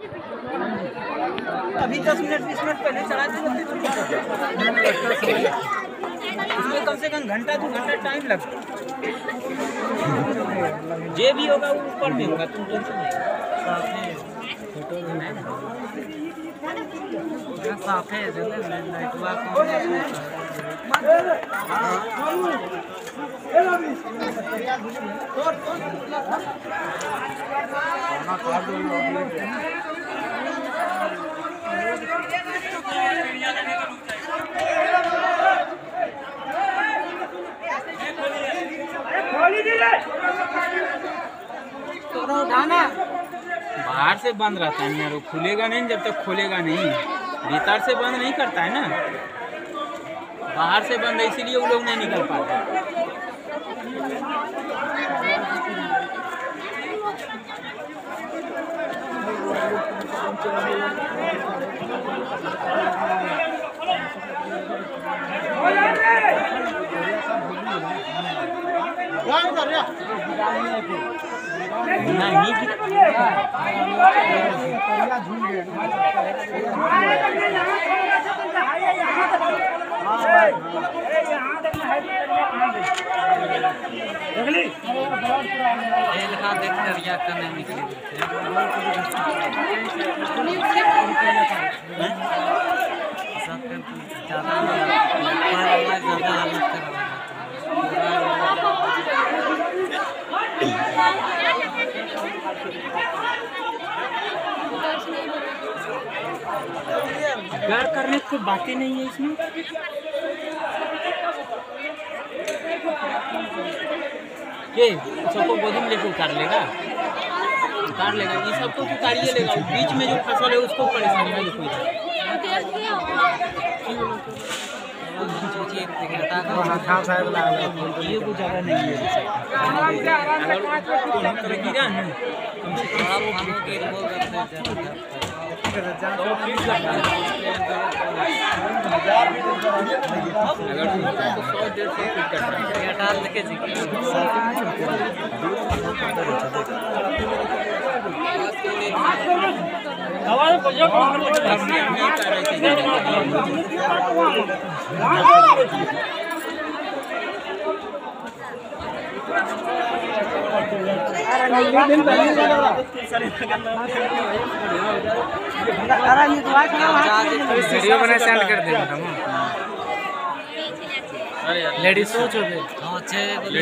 अभी 10 minute 20 minute पहले चढ़ा थे इसमें कम से कम घंटा 2 घंटा टाइम लगता। जे भी होगा वो ऊपर में होगा, तुम टेंशन नहीं। फोटो भी नहीं साफ है बाहर से बंद रहता है यार, वो खुलेगा नहीं जब तक खोलेगा नहीं। भीतर से बंद नहीं करता है ना, बाहर से बंद है, इसीलिए वो लोग नहीं निकल पाते। डर करने की बातें नहीं है इसमें। ये सबको गोदी में लेकर उतार लेगा, ये सबको उतारिए लेगा। बीच में जो फसल है उसको परेशानी है। ये कुछ ज़्यादा नहीं है, अगर गिरा ना वीडियो बना सेंड कर देंगे। लेडीज सोच हो गए।